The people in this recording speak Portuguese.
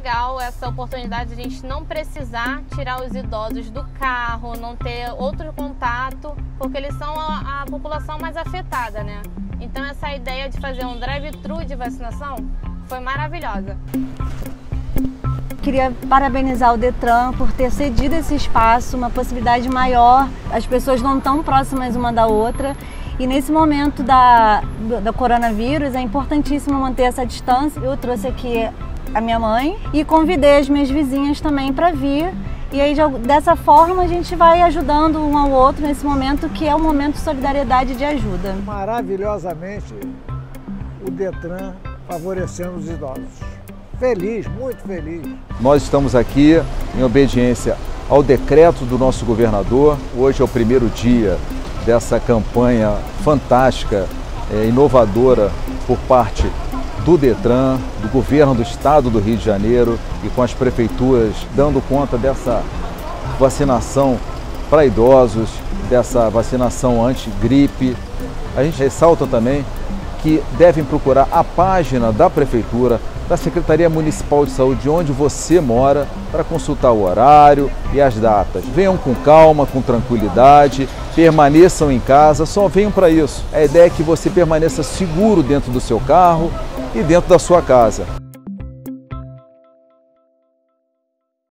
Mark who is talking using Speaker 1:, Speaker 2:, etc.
Speaker 1: legal essa oportunidade de a gente não precisar tirar os idosos do carro, não ter outro contato, porque eles são a população mais afetada, né? Então essa ideia de fazer um drive-thru de vacinação foi maravilhosa.
Speaker 2: Queria parabenizar o Detran por ter cedido esse espaço, uma possibilidade maior. As pessoas não estão próximas uma da outra e nesse momento do coronavírus é importantíssimo manter essa distância. Eu trouxe aqui a minha mãe e convidei as minhas vizinhas também para vir. E aí dessa forma a gente vai ajudando um ao outro nesse momento que é um momento de solidariedade e de ajuda.
Speaker 3: Maravilhosamente o Detran favorecendo os idosos. Feliz, muito feliz.
Speaker 4: Nós estamos aqui em obediência ao decreto do nosso governador. Hoje é o primeiro dia dessa campanha fantástica, inovadora por parte do Detran, do governo do estado do Rio de Janeiro e com as prefeituras dando conta dessa vacinação para idosos, dessa vacinação anti-gripe. A gente ressalta também que devem procurar a página da Prefeitura, da Secretaria Municipal de Saúde, onde você mora, para consultar o horário e as datas. Venham com calma, com tranquilidade, permaneçam em casa, só venham para isso. A ideia é que você permaneça seguro dentro do seu carro e dentro da sua casa.